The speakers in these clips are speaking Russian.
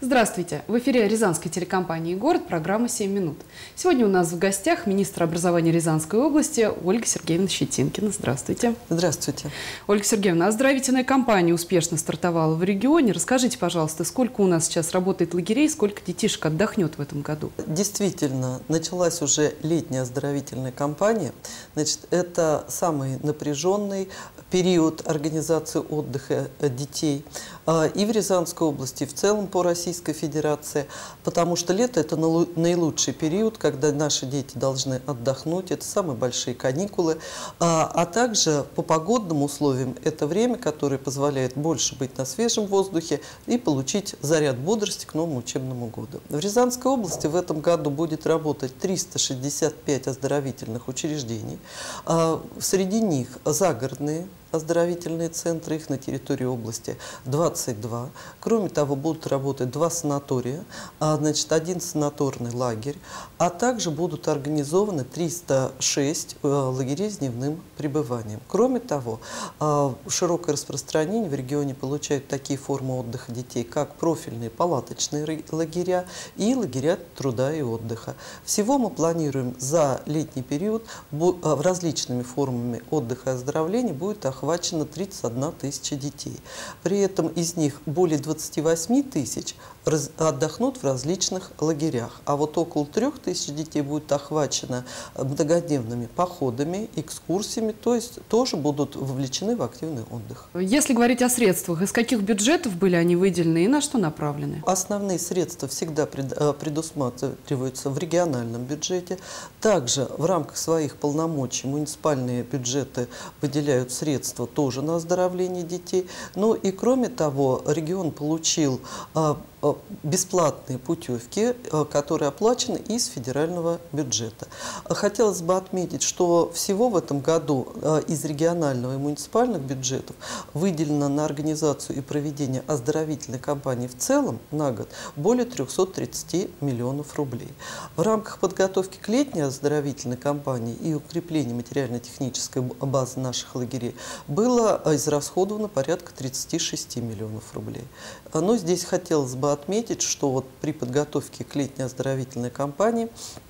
Здравствуйте! В эфире Рязанской телекомпании «Город» программа «7 минут». Сегодня у нас в гостях министр образования Рязанской области Ольга Сергеевна Щетинкина. Здравствуйте! Здравствуйте! Ольга Сергеевна, оздоровительная кампания успешно стартовала в регионе. Расскажите, пожалуйста, сколько у нас сейчас работает лагерей, сколько детишек отдохнет в этом году? Действительно, началась уже летняя оздоровительная кампания. Значит, это самый напряженный период организации отдыха детей и в Рязанской области, и в целом по Российской Федерации, потому что лето – это наилучший период, когда наши дети должны отдохнуть, это самые большие каникулы, а также по погодным условиям это время, которое позволяет больше быть на свежем воздухе и получить заряд бодрости к новому учебному году. В Рязанской области в этом году будет работать 365 оздоровительных учреждений, среди них загородные оздоровительные центры, их на территории области 22. Кроме того, будут работать 2 санатория, значит, 1 санаторный лагерь, а также будут организованы 306 лагерей с дневным пребыванием. Кроме того, широкое распространение в регионе получают такие формы отдыха детей, как профильные палаточные лагеря и лагеря труда и отдыха. Всего мы планируем за летний период различными формами отдыха и оздоровления будет охвачено 31 тысяча детей. При этом из них более 28 тысяч отдохнут в различных лагерях. А вот около 3000 детей будет охвачено многодневными походами, экскурсиями, то есть тоже будут вовлечены в активный отдых. Если говорить о средствах, из каких бюджетов были они выделены и на что направлены? Основные средства всегда предусматриваются в региональном бюджете. Также в рамках своих полномочий муниципальные бюджеты выделяют средства тоже на оздоровление детей. Ну и кроме того, регион получил бесплатные путевки, которые оплачены из федерального бюджета. Хотелось бы отметить, что всего в этом году из регионального и муниципальных бюджетов выделено на организацию и проведение оздоровительной кампании в целом на год более 330 миллионов рублей. В рамках подготовки к летней оздоровительной кампании и укрепления материально-технической базы наших лагерей было израсходовано порядка 36 миллионов рублей. Но здесь хотелось бы отметить, что вот при подготовке к летней оздоровительной кампании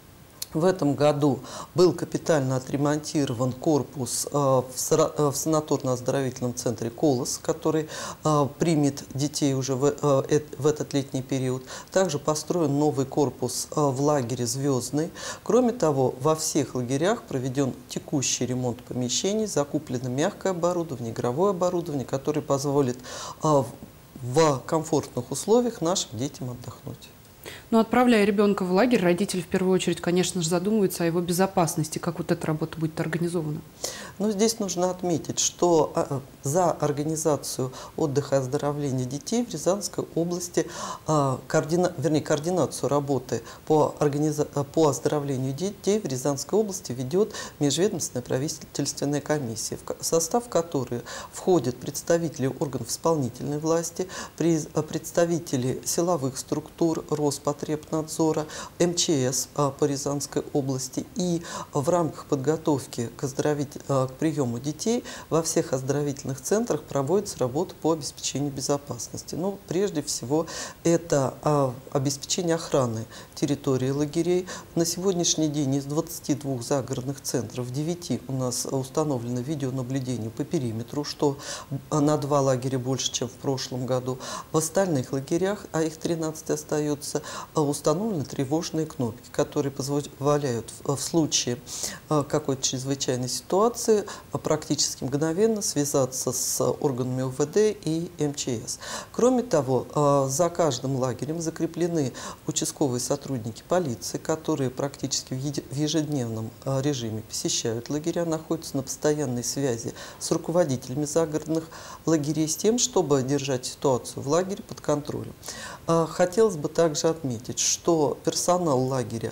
в этом году был капитально отремонтирован корпус в санаторно-оздоровительном центре «Колос», который примет детей уже в этот летний период. Также построен новый корпус в лагере «Звездный». Кроме того, во всех лагерях проведен текущий ремонт помещений, закуплено мягкое оборудование, игровое оборудование, которое позволит в комфортных условиях нашим детям отдохнуть. Но отправляя ребенка в лагерь, родители в первую очередь, конечно же, задумываются о его безопасности, как вот эта работа будет организована. Но здесь нужно отметить, что за организацию отдыха и оздоровления детей в Рязанской области, координацию работы по оздоровлению детей в Рязанской области ведет Межведомственная правительственная комиссия, в состав которой входят представители органов исполнительной власти, представители силовых структур, Роспотребнадзора, МЧС по Рязанской области. И в рамках подготовки к приему детей во всех оздоровительных центрах проводится работа по обеспечению безопасности. Ну, прежде всего, это обеспечение охраны территории лагерей. На сегодняшний день из 22 загородных центров в 9 у нас установлено видеонаблюдение по периметру, что на 2 лагеря больше, чем в прошлом году. В остальных лагерях, а их 13 остается, установлены тревожные кнопки, которые позволяют в случае какой-то чрезвычайной ситуации практически мгновенно связаться с органами УВД и МЧС. Кроме того, за каждым лагерем закреплены участковые сотрудники полиции, которые практически в ежедневном режиме посещают лагеря, находятся на постоянной связи с руководителями загородных лагерей с тем, чтобы держать ситуацию в лагере под контролем. Хотелось бы также отметить, что персонал лагеря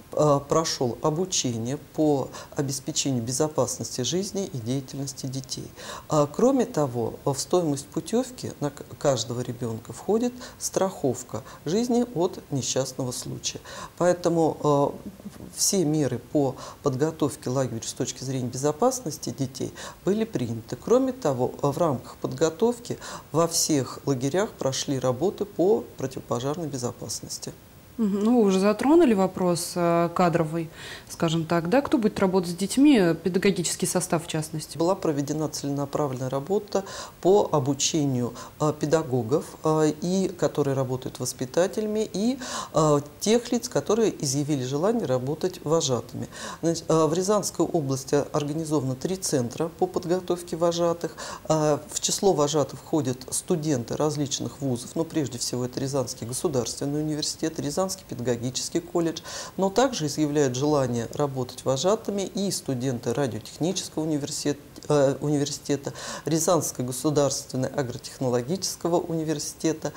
прошел обучение по обеспечению безопасности жизни и деятельности детей. Кроме того, в стоимость путевки на каждого ребенка входит страховка жизни от несчастного случая. Поэтому все меры по подготовке лагеря с точки зрения безопасности детей были приняты. Кроме того, в рамках подготовки во всех лагерях прошли работы по противопожарной безопасности. Ну, вы уже затронули вопрос кадровый, скажем так, да? Кто будет работать с детьми, педагогический состав в частности? Была проведена целенаправленная работа по обучению педагогов, которые работают воспитателями, и тех лиц, которые изъявили желание работать вожатыми. Значит, в Рязанской области организовано 3 центра по подготовке вожатых. В число вожатых входят студенты различных вузов, но прежде всего это Рязанский государственный университет, Рязанский педагогический колледж, но также изъявляют желание работать вожатыми и студенты радиотехнического университета, Рязанского государственного агротехнологического университета.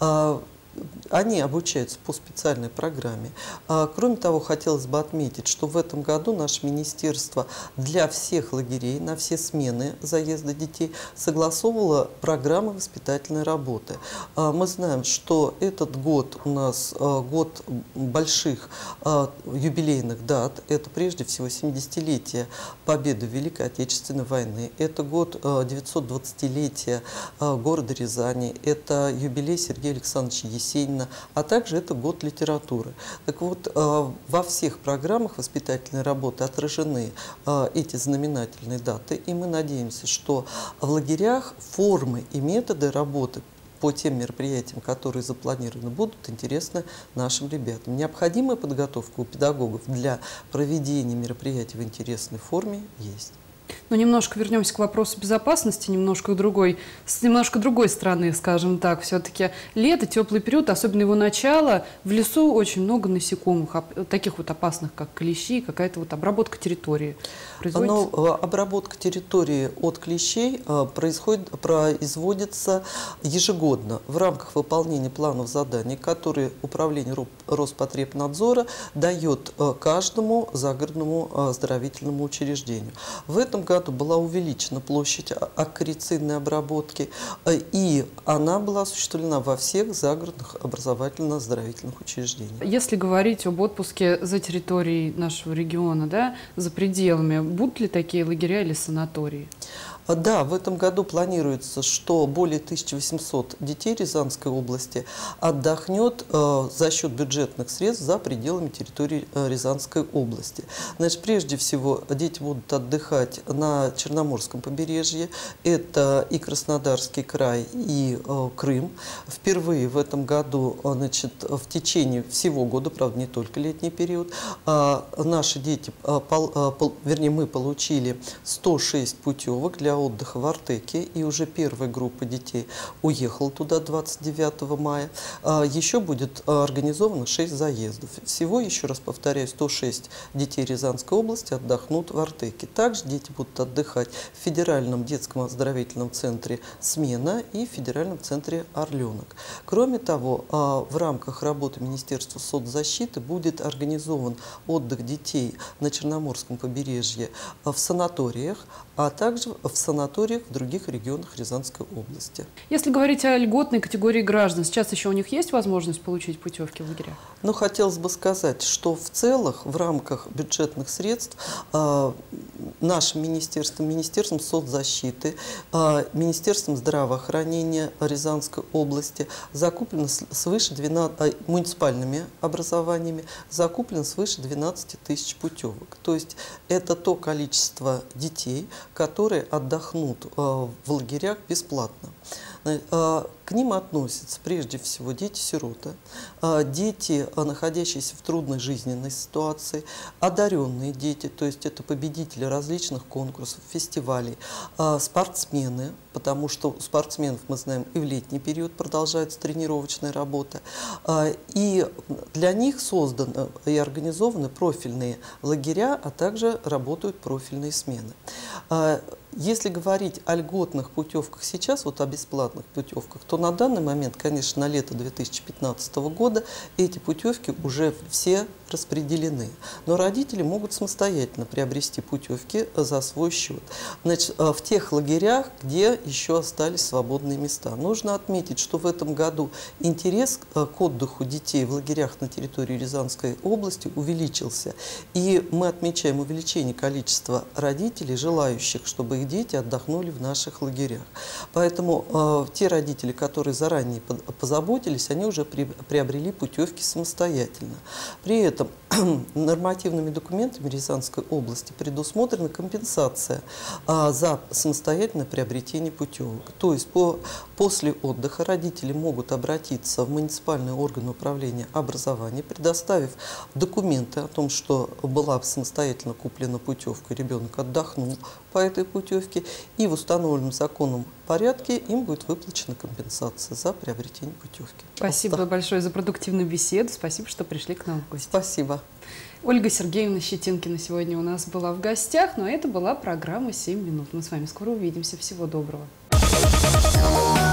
Они обучаются по специальной программе. Кроме того, хотелось бы отметить, что в этом году наше министерство для всех лагерей, на все смены заезда детей согласовывало программы воспитательной работы. Мы знаем, что этот год у нас год больших юбилейных дат. Это прежде всего 70-летие победы в Великой Отечественной войны. Это год 920-летия города Рязани. Это юбилей Сергея Александровича Есенина, а также это год литературы. Так вот, во всех программах воспитательной работы отражены эти знаменательные даты, и мы надеемся, что в лагерях формы и методы работы по тем мероприятиям, которые запланированы, будут интересны нашим ребятам. Необходимая подготовка у педагогов для проведения мероприятий в интересной форме есть. Но немножко вернемся к вопросу безопасности, немножко с немножко другой стороны, скажем так. Все-таки лето, теплый период, особенно его начало, в лесу очень много насекомых, таких вот опасных, как клещи, какая-то вот обработка территории производится? Обработка территории от клещей производится ежегодно в рамках выполнения планов заданий, которые Управление Роспотребнадзора дает каждому загородному оздоровительному учреждению. В этом году была увеличена площадь акарицидной обработки, и она была осуществлена во всех загородных образовательно-оздоровительных учреждениях. Если говорить об отпуске за территорией нашего региона, да, за пределами, будут ли такие лагеря или санатории? Да, в этом году планируется, что более 1800 детей Рязанской области отдохнет за счет бюджетных средств за пределами территории Рязанской области. Значит, прежде всего, дети будут отдыхать на Черноморском побережье. Это и Краснодарский край, и Крым. Впервые в этом году, значит, в течение всего года, правда, не только летний период, наши дети, вернее, мы получили 106 путевок для отдыха в Артеке, и уже первая группа детей уехала туда 29 мая. Еще будет организовано 6 заездов. Всего, еще раз повторяю, 106 детей Рязанской области отдохнут в Артеке. Также дети будут отдыхать в Федеральном детском оздоровительном центре «Смена» и в Федеральном центре «Орленок». Кроме того, в рамках работы Министерства соцзащиты будет организован отдых детей на Черноморском побережье в санаториях, а также в санаториях в других регионах Рязанской области. Если говорить о льготной категории граждан, сейчас еще у них есть возможность получить путевки в лагеря? Ну, хотелось бы сказать, что в целом в рамках бюджетных средств нашим министерством, Министерством соцзащиты, Министерством здравоохранения Рязанской области закуплено свыше 12, муниципальными образованиями закуплено свыше 12 тысяч путевок. То есть это то количество детей, которые отдохнут в лагерях бесплатно. К ним относятся прежде всего дети-сироты, дети, находящиеся в трудной жизненной ситуации, одаренные дети, то есть это победители различных конкурсов, фестивалей, спортсмены, потому что у спортсменов, мы знаем, и в летний период продолжается тренировочная работа. И для них созданы и организованы профильные лагеря, а также работают профильные смены. Если говорить о льготных путевках сейчас, вот о бесплатных путевках, то на данный момент, конечно, на лето 2015 года эти путевки уже все распределены. Но родители могут самостоятельно приобрести путевки за свой счет. Значит, в тех лагерях, где еще остались свободные места. Нужно отметить, что в этом году интерес к отдыху детей в лагерях на территории Рязанской области увеличился. И мы отмечаем увеличение количества родителей, желающих, чтобы их дети отдохнули в наших лагерях. Поэтому те родители, которые заранее позаботились, они уже приобрели путевки самостоятельно. При этом нормативными документами Рязанской области предусмотрена компенсация за самостоятельное приобретение путевок. То есть после отдыха родители могут обратиться в муниципальные органы управления образования, предоставив документы о том, что была самостоятельно куплена путевка, ребенок отдохнул по этой путевке, и в установленном законном порядке им будет выплачена компенсация за приобретение путевки. Спасибо большое за продуктивную беседу. Спасибо, что пришли к нам в гости. Спасибо. Ольга Сергеевна Щетинкина сегодня у нас была в гостях, но это была программа «7 минут». Мы с вами скоро увидимся. Всего доброго.